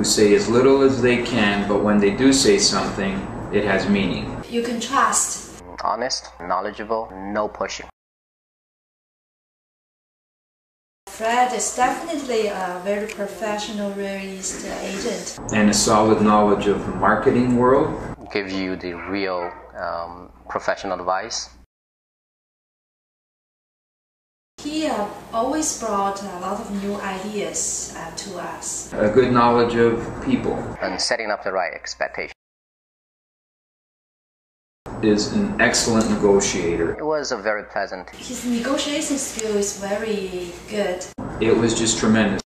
who say as little as they can, but when they do say something, it has meaning. You can trust. Honest, knowledgeable, no pushing. Fred is definitely a very professional real estate agent. And a solid knowledge of the marketing world. Give you the real professional advice. He always brought a lot of new ideas to us. A good knowledge of people. And setting up the right expectation. Is an excellent negotiator. It was a very pleasant. His negotiation skill is very good. It was just tremendous.